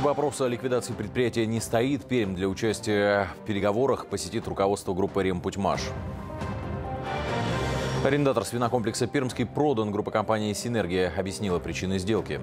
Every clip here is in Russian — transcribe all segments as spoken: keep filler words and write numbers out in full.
Вопрос о ликвидации предприятия не стоит. Пермь для участия в переговорах посетит руководство группы «Ремпутьмаш». Арендатор свинокомплекса «Пермский» продан. Группа компании «Синергия» объяснила причины сделки.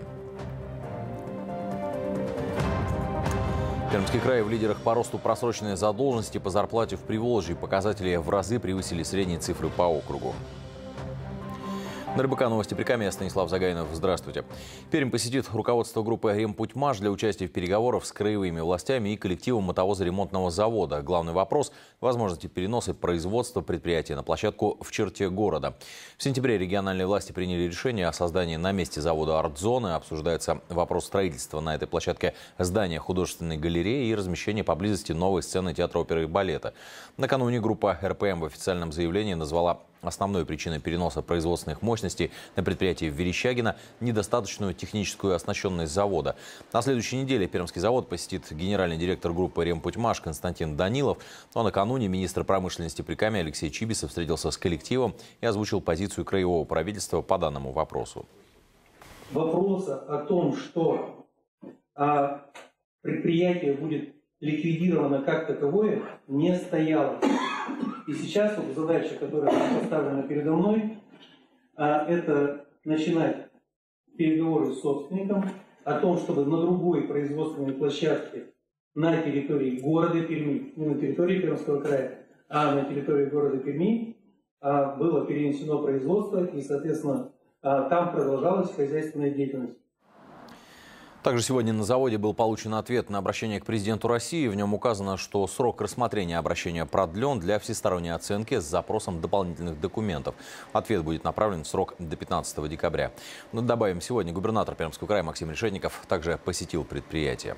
Пермский край в лидерах по росту просроченной задолженности по зарплате в Приволжье. Показатели в разы превысили средние цифры по округу. На РБК новости Прикамья, я Станислав Загайнов. Здравствуйте. Пермь посетит руководство группы «Ремпутьмаш» для участия в переговорах с краевыми властями и коллективом мотовозоремонтного завода. Главный вопрос – возможности переноса производства предприятия на площадку в черте города. В сентябре региональные власти приняли решение о создании на месте завода арт-зоны. Обсуждается вопрос строительства на этой площадке здания художественной галереи и размещения поблизости новой сцены театра оперы и балета. Накануне группа эр пэ эм в официальном заявлении назвала основной причиной переноса производственных мощностей на предприятие в Верещагино – недостаточную техническую оснащенность завода. На следующей неделе Пермский завод посетит генеральный директор группы «Ремпутьмаш» Константин Данилов. Но накануне министр промышленности Прикамья Алексей Чибисов встретился с коллективом и озвучил позицию краевого правительства по данному вопросу. Вопроса о том, что а, предприятие будет ликвидировано как таковое, не стояло. И сейчас вот задача, которая поставлена передо мной, это начинать переговоры с собственником о том, чтобы на другой производственной площадке на территории города Перми, не на территории Пермского края, а на территории города Перми было перенесено производство и, соответственно, там продолжалась хозяйственная деятельность. Также сегодня на заводе был получен ответ на обращение к президенту России. В нем указано, что срок рассмотрения обращения продлен для всесторонней оценки с запросом дополнительных документов. Ответ будет направлен в срок до пятнадцатого декабря. Но добавим, сегодня губернатор Пермского края Максим Решетников также посетил предприятие.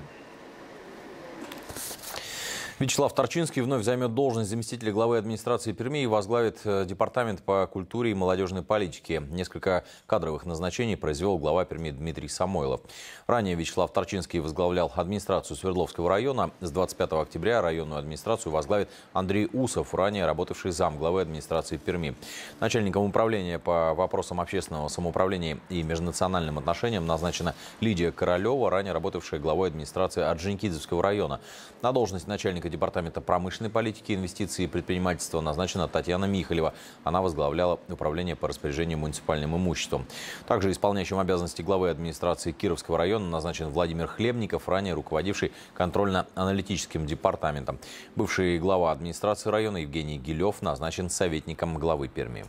Вячеслав Торчинский вновь займет должность заместителя главы администрации Перми и возглавит департамент по культуре и молодежной политике. Несколько кадровых назначений произвел глава Перми Дмитрий Самойлов. Ранее Вячеслав Торчинский возглавлял администрацию Свердловского района. С двадцать пятого октября районную администрацию возглавит Андрей Усов, ранее работавший зам главы администрации Перми. Начальником управления по вопросам общественного самоуправления и межнациональным отношениям назначена Лидия Королева, ранее работавшая главой администрации Орджоникидзевского района. На должность начальника департамента промышленной политики, инвестиций и предпринимательства назначена Татьяна Михалева. Она возглавляла управление по распоряжению муниципальным имуществом. Также исполняющим обязанности главы администрации Кировского района назначен Владимир Хлебников, ранее руководивший контрольно-аналитическим департаментом. Бывший глава администрации района Евгений Гилев назначен советником главы Перми.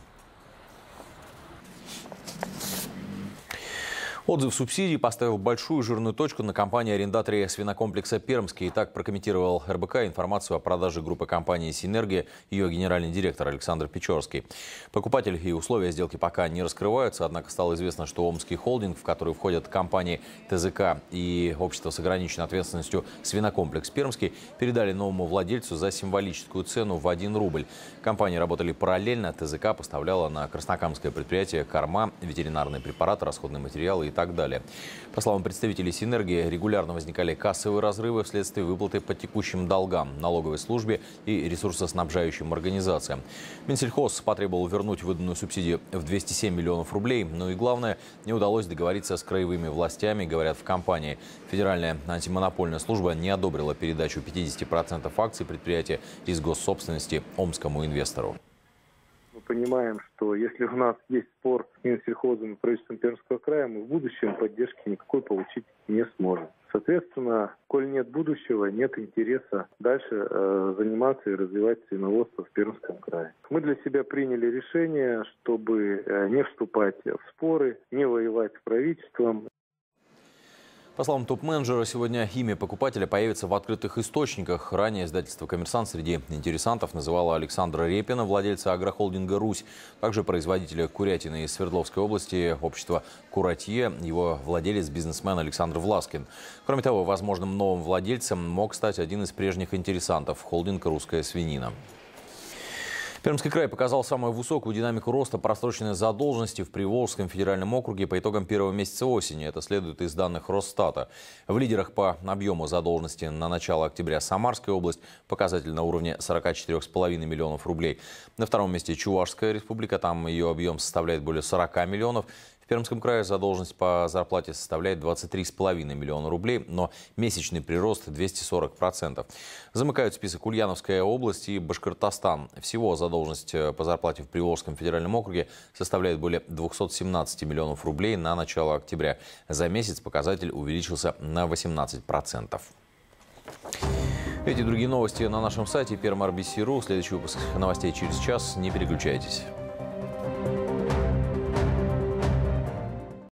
Отзыв субсидий поставил большую жирную точку на компании-арендаторе свинокомплекса «Пермский». И так прокомментировал эр бэ ка информацию о продаже группы компании «Синергия» ее генеральный директор Александр Печорский. Покупатель и условия сделки пока не раскрываются, однако стало известно, что омский холдинг, в который входят компании тэ зэ ка и общество с ограниченной ответственностью «Свинокомплекс Пермский», передали новому владельцу за символическую цену в один рубль. Компании работали параллельно, тэ зэ ка поставляла на краснокамское предприятие корма, ветеринарные препараты, расходные материалы и и так далее. По словам представителей «Синергии», регулярно возникали кассовые разрывы вследствие выплаты по текущим долгам, налоговой службе и ресурсоснабжающим организациям. Минсельхоз потребовал вернуть выданную субсидию в двести семь миллионов рублей. Но и главное, не удалось договориться с краевыми властями, говорят в компании. Федеральная антимонопольная служба не одобрила передачу пятидесяти процентов акций предприятия из госсобственности омскому инвестору. Мы понимаем, что если у нас есть спор с Минсельхозом и правительством Пермского края, мы в будущем поддержки никакой получить не сможем. Соответственно, коль нет будущего, нет интереса дальше э, заниматься и развивать свиноводство в Пермском крае. Мы для себя приняли решение, чтобы э, не вступать в споры, не воевать с правительством. По словам топ-менеджера, сегодня имя покупателя появится в открытых источниках. Ранее издательство «Коммерсант» среди интересантов называло Александра Репина, владельца агрохолдинга «Русь», также производителя курятины из Свердловской области, общество «Куратье», его владелец, бизнесмен Александр Власкин. Кроме того, возможным новым владельцем мог стать один из прежних интересантов – холдинг «Русская свинина». Пермский край показал самую высокую динамику роста просроченной задолженности в Приволжском федеральном округе по итогам первого месяца осени. Это следует из данных Росстата. В лидерах по объему задолженности на начало октября Самарская область, показатель на уровне сорока четырёх с половиной миллионов рублей. На втором месте Чувашская республика, там ее объем составляет более сорока миллионов. В Пермском крае задолженность по зарплате составляет двадцать три с половиной миллиона рублей, но месячный прирост двести сорок процентов. Замыкают список Ульяновская область и Башкортостан. Всего задолженность по зарплате в Приволжском федеральном округе составляет более двухсот семнадцати миллионов рублей на начало октября. За месяц показатель увеличился на восемнадцать процентов. Эти и другие новости на нашем сайте перм ар би си точка ру. Следующий выпуск новостей через час. Не переключайтесь.